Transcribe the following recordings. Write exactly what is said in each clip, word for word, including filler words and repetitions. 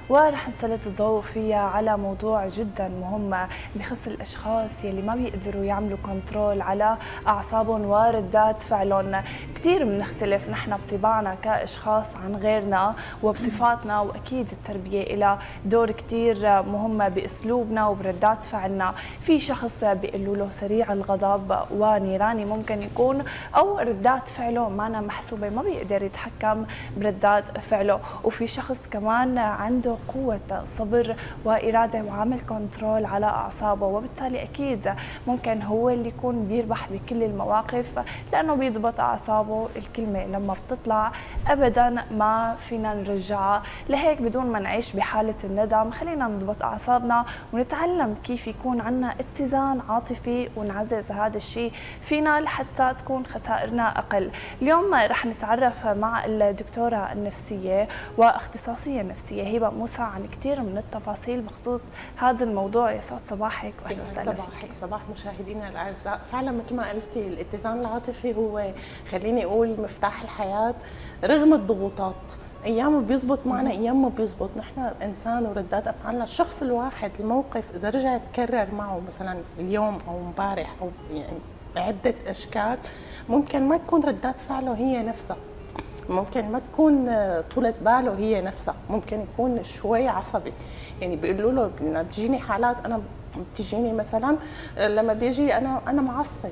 ورح نسلط الضوء فيها على موضوع جدا مهم بخص الاشخاص يلي ما بيقدروا يعملوا كنترول على اعصابهم وردات فعلهم. كثير بنختلف نحن بطباعنا كاشخاص عن غيرنا وبصفاتنا، واكيد التربيه لها دور كثير مهم باسلوبنا وبردات فعلنا. في شخص بيقولوا له سريع الغضب ونيراني ممكن يكون، او ردات فعله ما محسوبه، ما بيقدر يتحكم بردات فعله. وفي شخص كمان عنده قوه صبر واراده وعامل كنترول على اعصابه، وبالتالي اكيد ممكن هو اللي يكون بيربح بكل المواقف لانه بيضبط اعصابه. الكلمه لما بتطلع ابدا ما فينا نرجعها، لهيك بدون ما نعيش بحاله الندم خلينا نضبط اعصابنا ونتعلم كيف يكون عندنا اتزان عاطفي ونعزز هذا الشيء فينا لحتى تكون خسائرنا اقل. اليوم رح نتعرف مع الدكتوره النفسيه واختصاصيه نفسيه هبه موسى عن كثير من التفاصيل بخصوص هذا الموضوع. يسعد صباحك واهلا وسهلا فيك. صباحك وصباح مشاهدينا الاعزاء. فعلا مثل ما قلتي الاتزان العاطفي هو خليني اقول مفتاح الحياه رغم الضغوطات. ايام بيزبط معنا ايام ما بيزبط. نحن انسان وردات افعالنا. الشخص الواحد الموقف اذا رجع يتكرر معه مثلا اليوم او امبارح او يعني بعده اشكال ممكن ما تكون ردات فعله هي نفسها، ممكن ما تكون طولة باله هي نفسها، ممكن يكون شوي عصبي. يعني بيقولوا له لما بتجيني حالات انا بتجيني مثلا لما بيجي انا انا معصب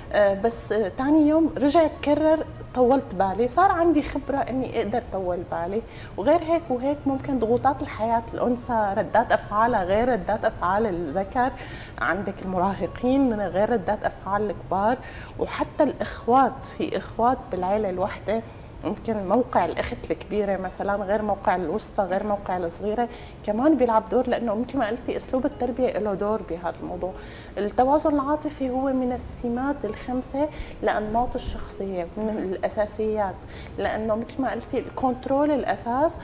بس ثاني يوم رجع يتكرر طولت بالي، صار عندي خبره اني اقدر طول بالي. وغير هيك وهيك ممكن ضغوطات الحياه الانثى ردات افعالها غير ردات افعال الذكر، عندك المراهقين غير ردات افعال الكبار، وحتى الاخوات. في اخوات بالعيله الواحده ممكن موقع الاخت الكبيره مثلا غير موقع الوسطى غير موقع الصغيره، كمان بيلعب دور لانه مثل ما قلتي اسلوب التربيه له دور بهذا الموضوع. التوازن العاطفي هو من السمات الخمسه لانماط الشخصيه، من الاساسيات، لانه مثل ما قلتي الكنترول الاساس.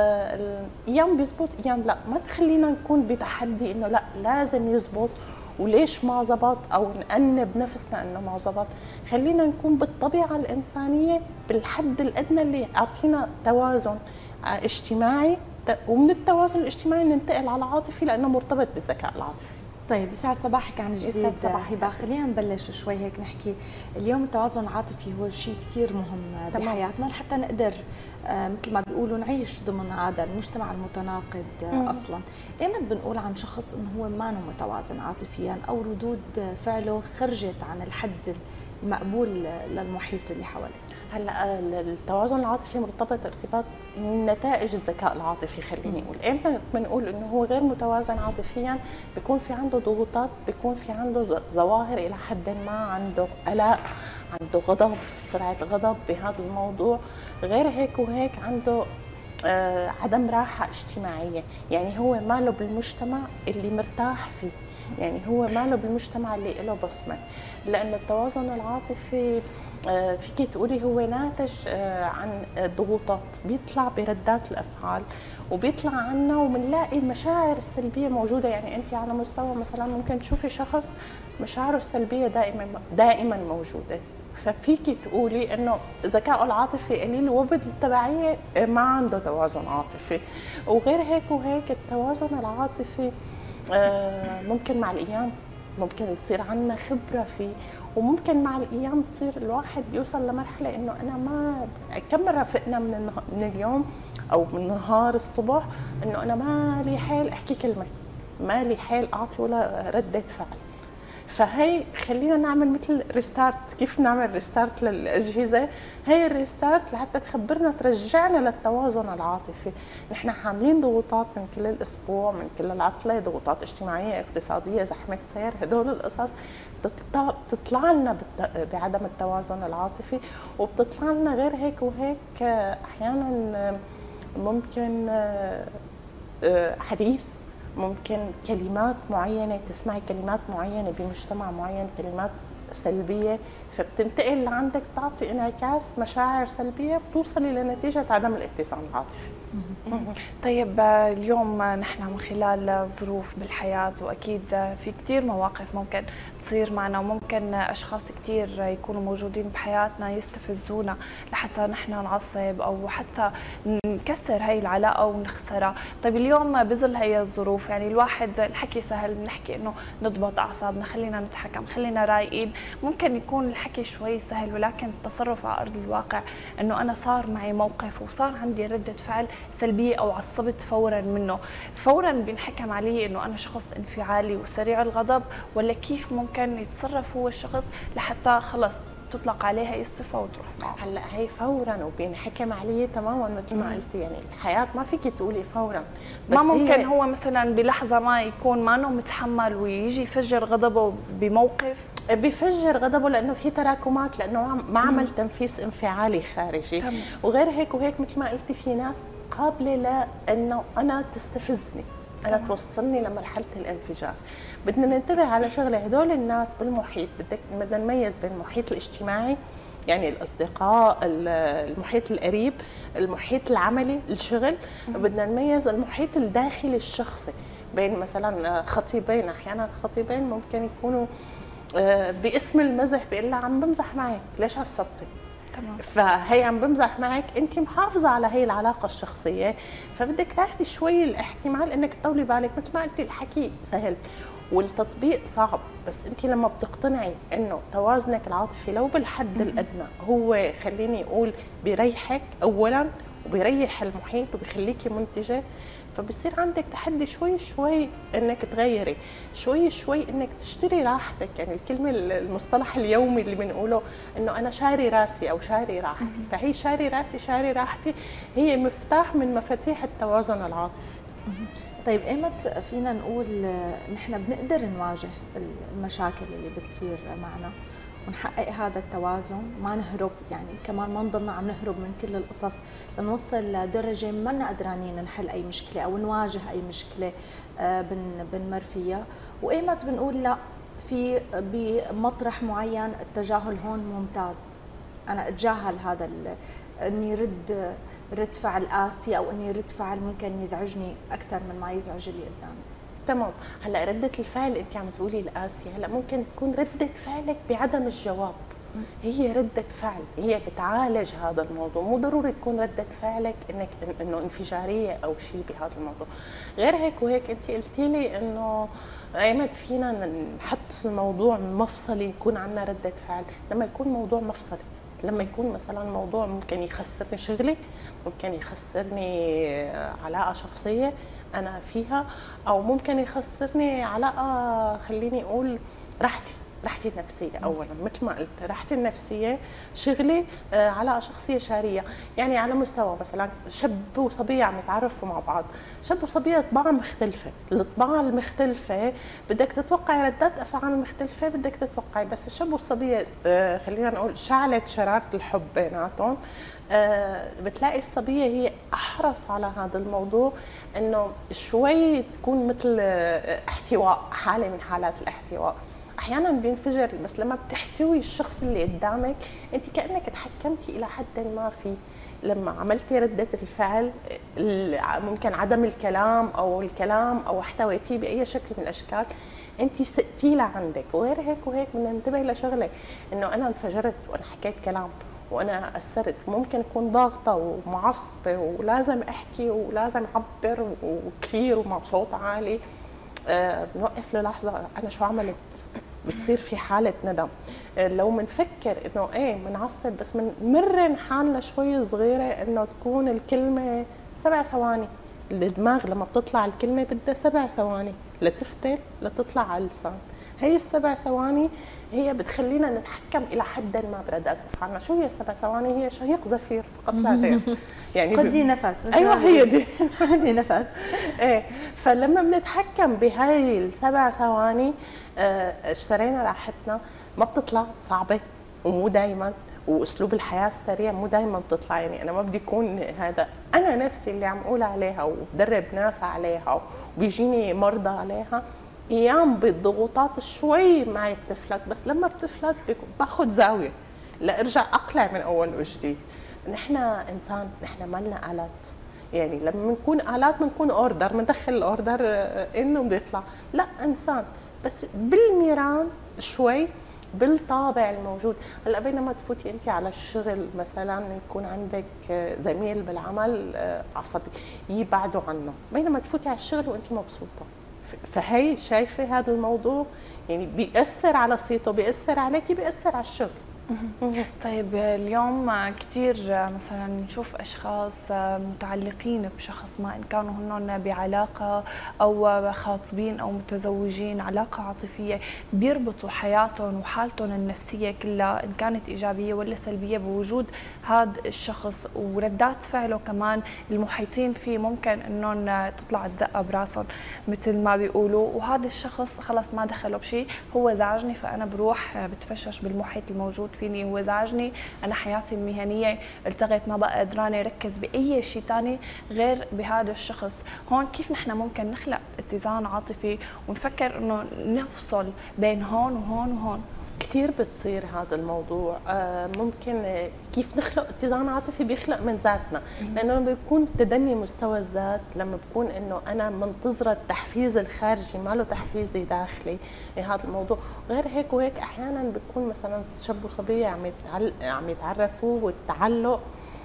آه ايام بيزبط ايام لا، ما تخلينا نكون بتحدي انه لا لازم يزبط وليش ما زبط او نأنب نفسنا انه ما زبط. خلينا نكون بالطبيعه الانسانيه بالحد الادنى اللي يعطينا توازن اجتماعي، ومن التوازن الاجتماعي ننتقل على العاطفي لانه مرتبط بالذكاء العاطفي. طيب يسعد صباحك عن جديد. يسعد صباحي. هبه خلينا نبلش شوي هيك نحكي. اليوم التوازن العاطفي هو شيء كثير مهم بحياتنا لحتى نقدر آه مثل ما بيقولوا نعيش ضمن هذا المجتمع المتناقض آه اصلا. ايمت بنقول عن شخص انه هو ما متوازن عاطفيا او ردود فعله خرجت عن الحد المقبول للمحيط اللي حواليه؟ هلا التوازن العاطفي مرتبط ارتباط نتائج الذكاء العاطفي. خليني اقول امتى بنقول انه هو غير متوازن عاطفيا؟ بيكون في عنده ضغوطات، بيكون في عنده ظواهر الى حد ما، عنده قلق، عنده غضب، سرعه غضب بهذا الموضوع. غير هيك وهيك عنده آه عدم راحه اجتماعيه، يعني هو ماله بالمجتمع اللي مرتاح فيه، يعني هو ماله بالمجتمع اللي له بصمه. لانه التوازن العاطفي آه فيكي تقولي هو ناتج آه عن ضغوطات، بيطلع بردات الافعال وبيطلع عنا وبنلاقي المشاعر السلبيه موجوده. يعني انت على مستوى مثلا ممكن تشوفي شخص مشاعره السلبيه دائما دائما موجوده، ففيكي تقولي انه ذكائه العاطفي قليل وبالتبعيه ما عنده توازن عاطفي. وغير هيك وهيك التوازن العاطفي آه ممكن مع الايام ممكن يصير عندنا خبره فيه، وممكن مع الايام تصير الواحد يوصل لمرحله انه انا ما كم مره فقنا من من اليوم او من نهار الصبح انه انا ما لي حيل احكي كلمه، ما لي حيل اعطي ولا رده فعل. فهي خلينا نعمل مثل ريستارت. كيف نعمل ريستارت للاجهزه؟ هي الريستارت لحتى تخبرنا ترجعنا للتوازن العاطفي. نحن حاملين ضغوطات من كل الاسبوع، من كل العطله، ضغوطات اجتماعيه اقتصاديه، زحمه سير، هدول القصص بتطلع لنا بعدم التوازن العاطفي. وبتطلع لنا غير هيك وهيك احيانا ممكن حديث، ممكن كلمات معينة، تسمعي كلمات معينة بمجتمع معين، كلمات سلبية فبتنتقل لعندك تعطي انعكاس مشاعر سلبيه بتوصلي لنتيجه عدم الاتزان العاطفي. طيب اليوم نحن من خلال ظروف بالحياة وأكيد في كتير مواقف ممكن تصير معنا وممكن أشخاص كتير يكونوا موجودين بحياتنا يستفزونا لحتى نحن نعصب أو حتى نكسر هاي العلاقة ونخسرها. طيب اليوم بظل هي الظروف يعني الواحد الحكي سهل، بنحكي إنه نضبط أعصابنا، خلينا نتحكم، خلينا رايقين. ممكن يكون الحكي شوي سهل ولكن التصرف على أرض الواقع إنه أنا صار معي موقف وصار عندي ردة فعل سلبية أو عصبت فورا منه، فورا بينحكم عليه إنه أنا شخص انفعالي وسريع الغضب، ولا كيف ممكن يتصرف هو الشخص لحتى خلص تطلق عليها هي الصفة وتروح معه؟ هلا هي فورا وبينحكم عليه تماما مثل ما قلتي، يعني الحياة ما فيك تقولي فورا، بس ما ممكن هو مثلا بلحظة ما يكون ما انه متحمل ويجي يفجر غضبه بموقف؟ بيفجر غضبه لانه في تراكمات، لانه ما عمل تنفيس انفعالي خارجي. تمام. وغير هيك وهيك مثل ما قلتي في ناس قابله لانه انا تستفزني، انا تمام. توصلني لمرحله الانفجار. بدنا ننتبه على شغله، هدول الناس بالمحيط بدك بدنا نميز بين المحيط الاجتماعي يعني الاصدقاء، المحيط القريب، المحيط العملي، الشغل، بدنا نميز المحيط الداخلي الشخصي بين مثلا خطيبين. احيانا خطيبين ممكن يكونوا باسم المزح بيقول لها عم بمزح معك، ليش عصبتي؟ تمام. فهي عم بمزح معك، انت محافظه على هي العلاقه الشخصيه، فبدك تاخذي شوي الاحتمال انك تطولي بالك. مثل ما قلتي الحكي سهل والتطبيق صعب، بس انت لما بتقتنعي انه توازنك العاطفي لو بالحد الادنى هو خليني اقول بيريحك اولا وبيريح المحيط وبيخليكي منتجه، فبصير عندك تحدي شوي شوي انك تغيري، شوي شوي انك تشتري راحتك. يعني الكلمه المصطلح اليومي اللي بنقوله انه انا شاري راسي او شاري راحتي، فهي شاري راسي شاري راحتي هي مفتاح من مفاتيح التوازن العاطفي. طيب ايمت فينا نقول نحن بنقدر نواجه المشاكل اللي بتصير معنا ونحقق هذا التوازن، ما نهرب يعني كمان ما نضلنا عم نهرب من كل القصص لنوصل لدرجه ما لنا قدرانين نحل اي مشكله او نواجه اي مشكله بنمر فيها، وايمت بنقول لا، في بمطرح معين التجاهل هون ممتاز، انا اتجاهل هذا اني رد رد فعل قاسي او اني رد فعل ممكن يزعجني اكثر من ما يزعج اللي قدامي. تمام. هلا ردة الفعل انت عم تقولي القاسية، هلا ممكن تكون ردة فعلك بعدم الجواب، هي ردة فعل هي بتعالج هذا الموضوع، مو ضروري تكون ردة فعلك انك انه انفجارية او شيء بهذا الموضوع. غير هيك وهيك انت قلتي لي انه ايمت فينا نحط الموضوع مفصلي يكون عندنا ردة فعل، لما يكون موضوع مفصلي، لما يكون مثلا موضوع ممكن يخسرني شغلي، ممكن يخسرني علاقة شخصية أنا فيها، أو ممكن يخسرني علاقة خليني أقول راحتي راحتي النفسية أولا. مثل ما قلت راحتي النفسية، شغلي، آه، علاقة شخصية شارية. يعني على مستوى مثلا شاب وصبية عم يتعرفوا مع بعض، شاب وصبية طباع مختلفة، الطباع المختلفة بدك تتوقعي ردات أفعال مختلفة، بدك تتوقعي. بس الشاب والصبية آه، خلينا نقول شعلت شرارة الحب بيناتهم، آه، بتلاقي الصبية هي أحرص على هذا الموضوع إنه شوي تكون مثل آه، احتواء، حالة من حالات الاحتواء. احيانا بينفجر، بس لما بتحتوي الشخص اللي قدامك انت كانك تحكمتي الى حد ما فيه. لما عملتي رده الفعل ممكن عدم الكلام او الكلام او احتويتيه باي شكل من الاشكال، انت سقتيه لعندك. وغير هيك وهيك بدنا ننتبه لشغله، انه انا انفجرت وانا حكيت كلام وانا اثرت، ممكن اكون ضاغطه ومعصبه ولازم احكي ولازم اعبر وكثير ومع صوت عالي. أه بنوقف للحظه انا شو عملت، بتصير في حاله ندم. أه لو بنفكر انه ايه بنعصب، بس بنمرن حالنا شوي صغيره انه تكون الكلمه سبع ثواني. الدماغ لما بتطلع الكلمه بدها سبع ثواني لتفتل لتطلع على اللسان. هي السبع ثواني هي بتخلينا نتحكم الى حد ما بردات افعالنا. شو هي السبع ثواني؟ هي شهيق زفير فقط لا غير. يعني خدي نفس. ايوه هي دي. خدي نفس. ايه، فلما بنتحكم بهاي السبع ثواني اه اشترينا راحتنا. ما بتطلع، صعبه ومو دائما، واسلوب الحياه السريع مو دائما بتطلع. يعني انا ما بدي اكون هذا انا نفسي اللي عم اقول عليها وبدرب ناس عليها وبيجيني مرضى عليها، ايام بالضغوطات شوي معي بتفلت، بس لما بتفلت باخذ زاويه لارجع اقلع من اول وجديد. نحن انسان، نحن مالنا الات، يعني لما بنكون الات بنكون اوردر، بندخل الاوردر انه بيطلع، لا انسان بس بالميران شوي بالطابع الموجود. هلا بينما تفوتي انت على الشغل مثلا يكون عندك زميل بالعمل عصبي يبعدوا عنه، بينما تفوتي على الشغل وانت مبسوطه. فهي شايفه هذا الموضوع يعني بيأثر على صيته، بيأثر عليكي، بيأثر على الشغل. طيب اليوم كثير مثلا نشوف اشخاص متعلقين بشخص ما، ان كانوا هن بعلاقه او خاطبين او متزوجين، علاقه عاطفيه، بيربطوا حياتهم وحالتهم النفسيه كلها ان كانت ايجابيه ولا سلبيه بوجود هذا الشخص، وردات فعله كمان المحيطين فيه ممكن انهم تطلع الدقه براسهم مثل ما بيقولوا، وهذا الشخص خلص ما دخله بشيء، هو زعجني فانا بروح بتفشش بالمحيط الموجود فيني، هو زعجني، انا حياتي المهنيه التغت، ما بقى قدرانه اركز باي شيء ثاني غير بهذا الشخص. هون كيف نحن ممكن نخلق اتزان عاطفي ونفكر انه نفصل بين هون وهون وهون؟ كثير بتصير هذا الموضوع. ممكن كيف نخلق اتزان عاطفي؟ بيخلق من ذاتنا، لانه لما بيكون تدني مستوى الذات، لما بكون انه انا منتظره التحفيز الخارجي ما له تحفيزي داخلي هذا الموضوع. غير هيك وهيك احيانا بيكون مثلا شاب وصبيه عم عم يتعرفوا، والتعلق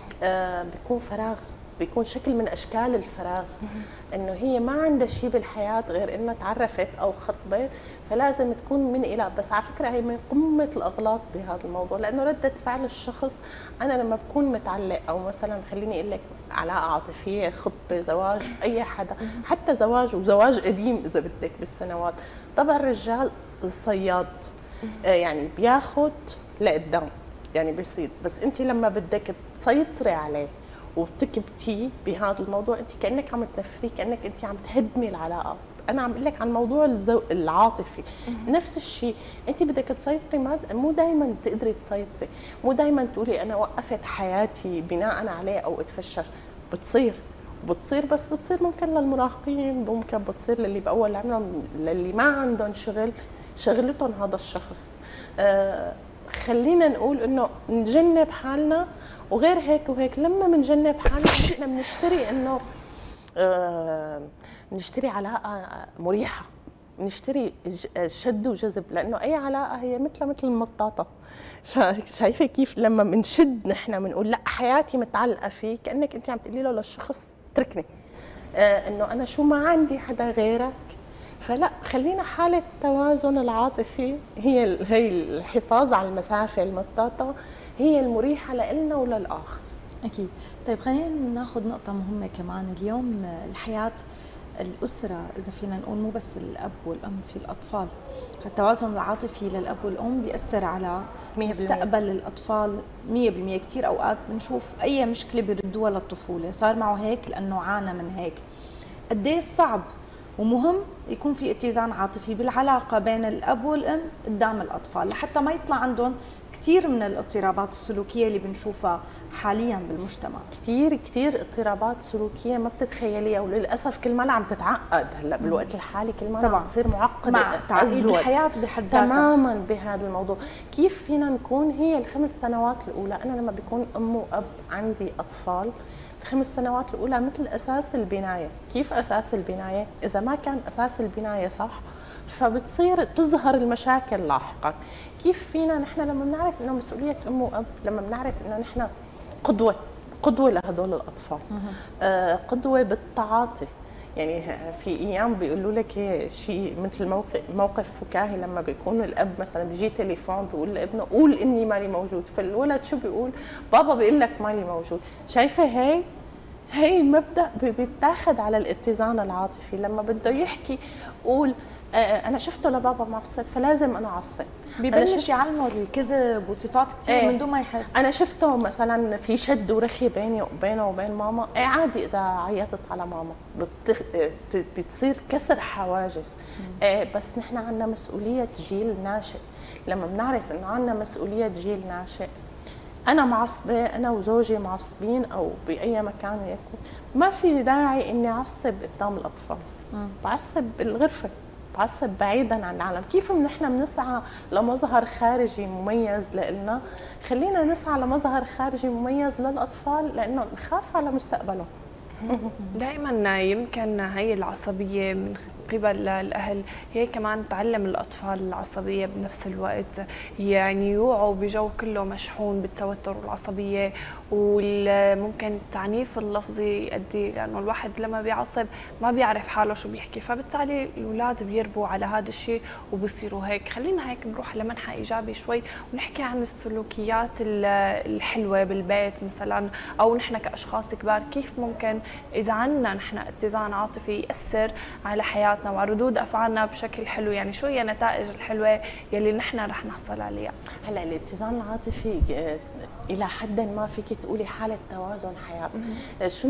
بيكون فراغ، بيكون شكل من اشكال الفراغ، انه هي ما عندها شيء بالحياه غير انها تعرفت او خطبت، فلازم تكون من الى. بس على فكره هي من قمه الاغلاط بهذا الموضوع، لانه رده فعل الشخص، انا لما بكون متعلق او مثلا خليني اقول لك علاقه عاطفيه، خطبه، زواج، اي حدا، حتى زواج وزواج قديم اذا بدك بالسنوات، طبعا الرجال الصياد يعني بياخذ لقدام، يعني بيصيد، بس انت لما بدك تسيطري عليه وبتكبتي بهذا الموضوع، انت كانك عم تنفري، كانك انت عم تهدمي العلاقه. انا عم اقول لك عن الموضوع الزو... العاطفي نفس الشيء، انت بدك تسيطري، ما مو دائما تقدري تسيطري، مو دائما تقولي انا وقفت حياتي بناء عليه او اتفشش. بتصير بتصير بس بتصير ممكن للمراهقين، ممكن بتصير للي باول عمرهم، للي ما عندهم شغل شغلتهم هذا الشخص. آه خلينا نقول انه نجنب حالنا، وغير هيك وهيك لما بنجنب حالنا احنا بنشتري انه آه بنشتري علاقه مريحه، بنشتري شد وجذب، لانه اي علاقه هي مثلها مثل المطاطه. فشايفه كيف لما بنشد نحن بنقول لا حياتي متعلقه فيك، كانك انت عم تقولي له للشخص اتركني، آه انه انا شو ما عندي حدا غيرك. فلا، خلينا حاله التوازن العاطفي، هي هي الحفاظ على المسافه المطاطه هي المريحه لنا وللاخر. اكيد. طيب خلينا ناخذ نقطه مهمه كمان. اليوم الحياه، الاسره اذا فينا نقول، مو بس الاب والام، في الاطفال. التوازن العاطفي للاب والام بيأثر على مستقبل الاطفال مية بالمية. كثير اوقات بنشوف اي مشكله بيردوها للطفوله، صار معه هيك لانه عانى من هيك. قديه صعب ومهم يكون في اتزان عاطفي بالعلاقه بين الاب والام قدام الاطفال، لحتى ما يطلع عندهم كثير من الاضطرابات السلوكيه اللي بنشوفها حاليا بالمجتمع. كثير كثير اضطرابات سلوكيه ما بتتخيليها، وللاسف كل ما عم تتعقد هلا بالوقت الحالي، كل ما عم تصير معقده مع تعقيد الحياه بحد ذاتها تماما بهذا الموضوع. كيف فينا نكون هي الخمس سنوات الاولى، انا لما بيكون ام واب عندي اطفال، الخمس سنوات الاولى مثل اساس البنايه. كيف اساس البنايه؟ اذا ما كان اساس البنايه صح فبتصير تظهر المشاكل لاحقا. كيف فينا نحن لما بنعرف انه مسؤوليه ام واب، لما بنعرف انه نحن قدوه قدوه لهدول الاطفال، آه قدوه بالتعاطي. يعني في ايام بيقولوا لك شيء مثل موقف موقف فكاهي، لما بيكون الاب مثلا بيجي تليفون بيقول لابنه قول اني مالي موجود، فالولد شو بيقول؟ بابا بيقول لك مالي موجود. شايفه هي هي مبدا بيتاخذ على الاتزان العاطفي، لما بده يحكي قول انا شفته لبابا معصب فلازم انا اعصب. ببلش يعلمه الكذب وصفات كثير ايه من دون ما يحس. انا شفته مثلا في شد ورخي بيني وبينه وبين ماما، ايه عادي اذا عيطت على ماما بتخ... بتصير كسر حواجز. ايه بس نحن عندنا مسؤوليه جيل ناشئ، لما بنعرف انه عندنا مسؤوليه جيل ناشئ، انا معصبه، انا وزوجي معصبين او باي مكان يكون، ما في داعي اني اعصب قدام الاطفال. مم. بعصب بالغرفه بعصب بعيدا عن العالم. كيف نحن بنسعى لمظهر خارجي مميز لإلنا، خلينا نسعى لمظهر خارجي مميز للأطفال لأنه نخاف على مستقبلهم. دائما يمكن هي العصبية من قبل الأهل هي كمان تعلم الأطفال العصبية بنفس الوقت، يعني يوعوا بجو كله مشحون بالتوتر والعصبية، وممكن التعنيف اللفظي يؤدي لأنه الواحد لما بيعصب ما بيعرف حاله شو بيحكي، فبالتالي الأولاد بيربوا على هذا الشيء وبصيروا هيك. خلينا هيك نروح لمنحى إيجابي شوي ونحكي عن السلوكيات الحلوة بالبيت مثلا، أو نحن كأشخاص كبار كيف ممكن إذا عنا نحن اتزان عاطفي يأثر على حياتنا وعلى ردود أفعالنا بشكل حلو. يعني شو هي النتائج الحلوة يلي نحن رح نحصل عليها؟ هلا الاتزان العاطفي إلى حد ما فيك تقولي حالة توازن حياة. شو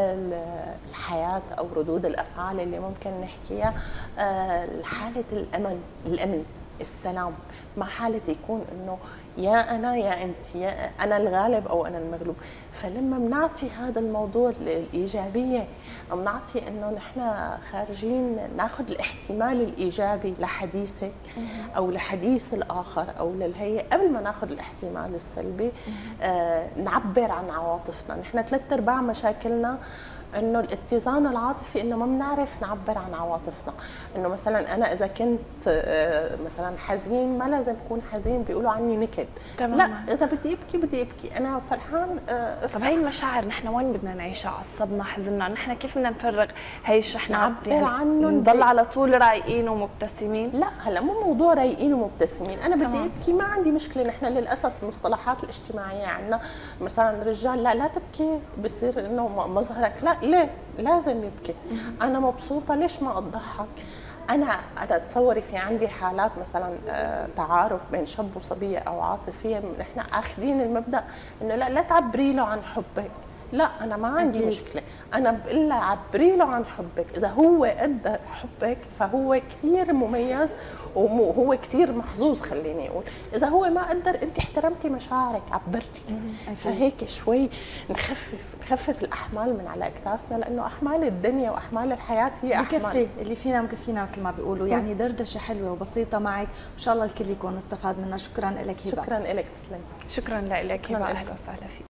الحياة أو ردود الأفعال اللي ممكن نحكيها؟ حالة الأمن، الأمن، السلام، مع حالة يكون إنه يا أنا يا أنت، يا أنا الغالب أو أنا المغلوب. فلما بنعطي هذا الموضوع الإيجابية، أو بنعطي إنه نحن خارجين ناخذ الاحتمال الإيجابي لحديثك أو لحديث الآخر أو للهيئة قبل ما ناخذ الاحتمال السلبي، آه نعبر عن عواطفنا. نحن ثلاث أرباع مشاكلنا انه الاتزان العاطفي انه ما بنعرف نعبر عن عواطفنا. انه مثلا انا اذا كنت مثلا حزين ما لازم اكون حزين بيقولوا عني نكد. تماما. لا، اذا بدي ابكي بدي ابكي، انا فرحان افرح. طب هي المشاعر نحن وين بدنا نعيشها؟ عصبنا، حزننا، نحن كيف بدنا نفرغ هي الشحنات؟ نعبر عنه، نضل على طول رايقين ومبتسمين؟ لا، هلا مو موضوع رايقين ومبتسمين، انا بدي تمام. ابكي ما عندي مشكله. نحن للاسف المصطلحات الاجتماعيه عندنا مثلا رجال لا لا تبكي، بصير انه مظهرك لا ليه لازم يبكي. انا مبسوطه ليش ما اضحك؟ انا انا تصوري في عندي حالات مثلا تعارف بين شاب وصبيه او عاطفيه، نحن اخذين المبدا انه لا لا تعبري له عن حبك. لا، انا ما عندي أكيد. مشكله، انا بقول لها عبري له عن حبك. اذا هو قدر حبك فهو كثير مميز وهو كثير محظوظ. خليني اقول اذا هو ما قدر، انت احترمتي مشاعرك، عبرتي. فهيك شوي نخفف نخفف الاحمال من على اكتافنا، لانه احمال الدنيا واحمال الحياه هي احمال بكفي اللي فينا مكفينا مثل ما بيقولوا. يعني دردشه حلوه وبسيطه معك، وان شاء الله الكل يكون استفاد منها. شكرا لك هبه. شكرا لك تسلم. شكرا لك هبه، اهلا وسهلا فيك.